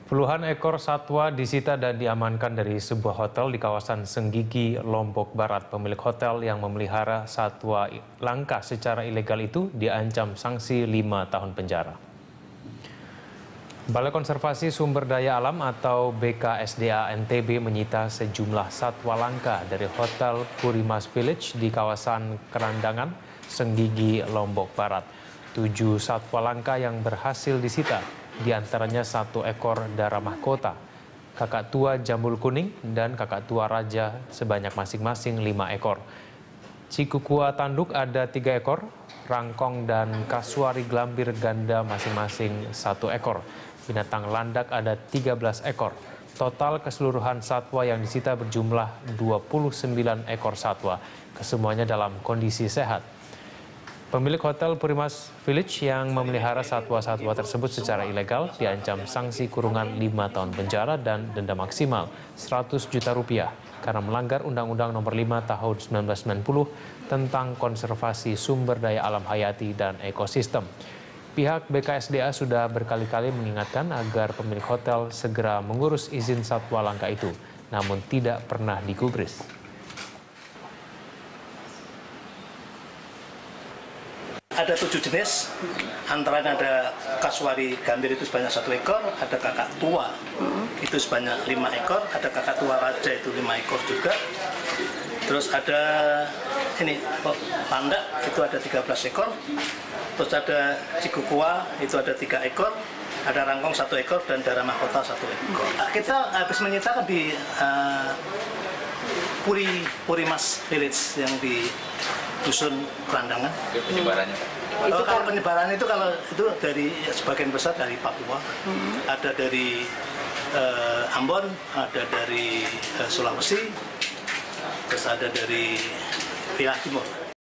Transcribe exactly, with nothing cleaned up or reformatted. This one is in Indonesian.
Puluhan ekor satwa disita dan diamankan dari sebuah hotel di kawasan Senggigi, Lombok Barat. Pemilik hotel yang memelihara satwa langka secara ilegal itu diancam sanksi lima tahun penjara. Balai Konservasi Sumber Daya Alam atau B K S D A N T B menyita sejumlah satwa langka dari Hotel Purimas Village di kawasan Kerandangan, Senggigi, Lombok Barat. Tujuh satwa langka yang berhasil disita, di antaranya satu ekor dara mahkota, kakak tua jambul kuning, dan kakak tua raja sebanyak masing-masing lima ekor. Cikukua tanduk ada tiga ekor, rangkong dan kasuari gelambir ganda masing-masing satu ekor. Binatang landak ada tiga belas ekor. Total keseluruhan satwa yang disita berjumlah dua puluh sembilan ekor satwa. Kesemuanya dalam kondisi sehat. Pemilik Hotel Purimas Village yang memelihara satwa-satwa tersebut secara ilegal diancam sanksi kurungan lima tahun penjara dan denda maksimal seratus juta rupiah karena melanggar Undang-Undang Nomor lima Tahun seribu sembilan ratus sembilan puluh tentang konservasi sumber daya alam hayati dan ekosistem. Pihak B K S D A sudah berkali-kali mengingatkan agar pemilik hotel segera mengurus izin satwa langka itu, namun tidak pernah digubris. Ada tujuh jenis, antaranya ada kasuari gambir itu sebanyak satu ekor, ada kakak tua itu sebanyak lima ekor, ada kakak tua raja itu lima ekor juga. Terus ada ini landak itu ada tiga belas ekor, terus ada cikukua itu ada tiga ekor, ada rangkong satu ekor dan dara mahkota satu ekor. Kita habis menyita di uh, Puri Purimas Village yang di Dusun Kerandangan. Penyebarannya, Pak? Itu kalau penyebaran itu kalau itu dari sebagian besar dari Papua, hmm. ada dari uh, Ambon, ada dari uh, Sulawesi, terus ada dari wilayah timur.